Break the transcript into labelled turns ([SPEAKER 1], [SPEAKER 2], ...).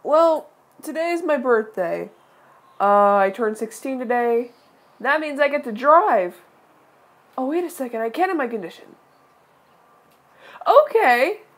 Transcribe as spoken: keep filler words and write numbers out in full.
[SPEAKER 1] Well, today's my birthday. Uh, I turned sixteen today. That means I get to drive. Oh, wait a second. I can't in my condition. Okay.